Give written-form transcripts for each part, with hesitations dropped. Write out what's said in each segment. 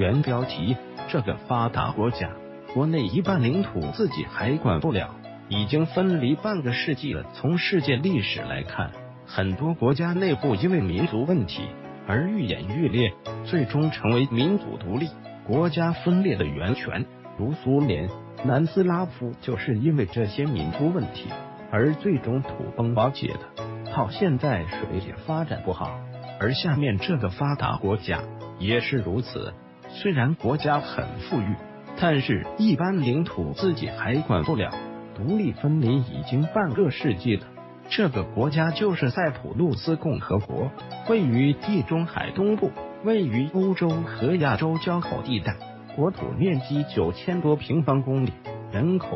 原标题：这个发达国家，国内一半领土自己还管不了，已经分离半个世纪了。从世界历史来看，很多国家内部因为民族问题而愈演愈烈，最终成为民族独立、国家分裂的源泉。如苏联、南斯拉夫就是因为这些民族问题而最终土崩瓦解的，到现在水也发展不好。而下面这个发达国家也是如此，虽然国家很富裕，但是一般领土自己还管不了，独立分离已经半个世纪了。这个国家就是塞浦路斯共和国，位于地中海东部，位于欧洲和亚洲交口地带，国土面积9000多平方公里，人口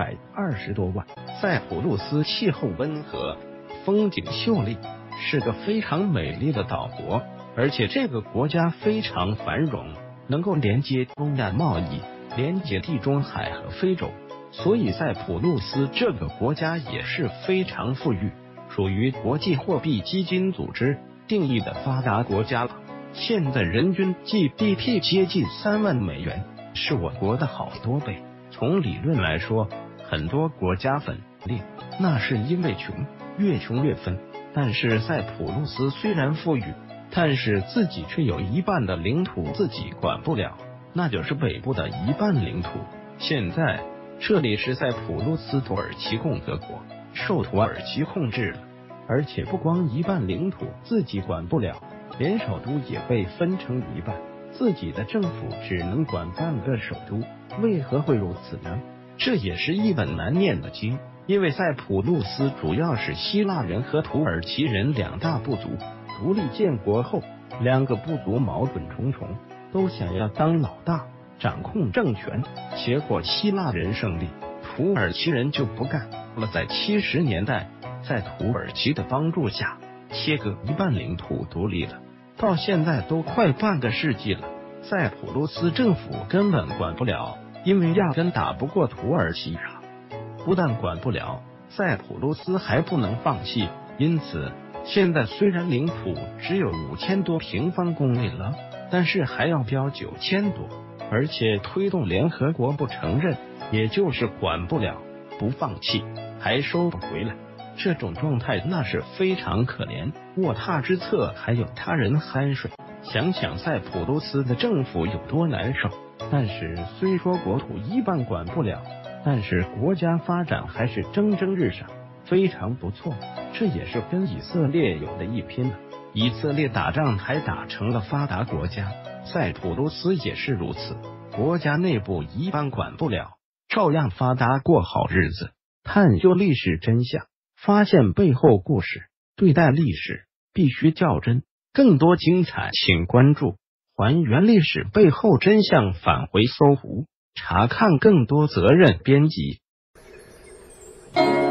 120多万。塞浦路斯气候温和，风景秀丽，是个非常美丽的岛国，而且这个国家非常繁荣，能够连接东亚贸易，连接地中海和非洲，所以塞浦路斯这个国家也是非常富裕，属于国际货币基金组织定义的发达国家了。现在人均 GDP 接近3万美元，是我国的好多倍。从理论来说，很多国家分裂那是因为穷，越穷越分。但是塞浦路斯虽然富裕，但是自己却有一半的领土自己管不了，那就是北部的一半领土。现在这里是塞浦路斯土耳其共和国，受土耳其控制了，而且不光一半领土自己管不了，连首都也被分成一半，自己的政府只能管半个首都。为何会如此呢？这也是一本难念的经。因为塞浦路斯主要是希腊人和土耳其人两大部族，独立建国后，两个部族矛盾重重，都想要当老大，掌控政权。结果希腊人胜利，土耳其人就不干了。在70年代，在土耳其的帮助下，切割一半领土独立了。到现在都快半个世纪了，塞浦路斯政府根本管不了，因为压根打不过土耳其啊。不但管不了，塞浦路斯还不能放弃，因此现在虽然领土只有5000多平方公里了，但是还要标9000多，而且推动联合国不承认，也就是管不了，不放弃还收不回来。这种状态那是非常可怜，卧榻之侧还有他人酣睡，想想塞浦路斯的政府有多难受。但是虽说国土一半管不了，但是国家发展还是蒸蒸日上，非常不错。这也是跟以色列有的一拼了。以色列打仗还打成了发达国家，塞浦路斯也是如此，国家内部一般管不了，照样发达过好日子。探究历史真相，发现背后故事，对待历史必须较真。更多精彩请关注还原历史背后真相，返回搜狐查看更多责任编辑。